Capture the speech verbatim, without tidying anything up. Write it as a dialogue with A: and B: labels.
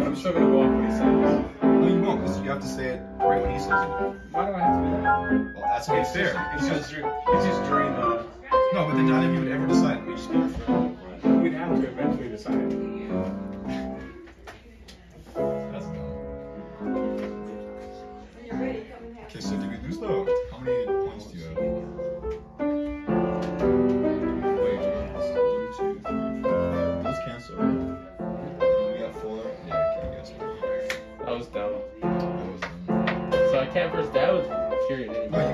A: I'm still gonna go off what he says.
B: No, you won't, because you have to say it right when he says it.
A: Why do I have to do that?
B: Well, that's okay,
A: It's
B: fair.
A: just, it's just, it's just during the.
B: No, but then neither of you would ever decide. We just speak for.
A: We'd have to eventually decide.
B: That's dumb. Okay, so did we lose though? How many points do you have? Wait, one, two, three, four. Let's cancel. We got four. Yeah, okay, I guess.
A: That was dumb.
B: That was dumb.
A: So I can't first. That was period.
B: No,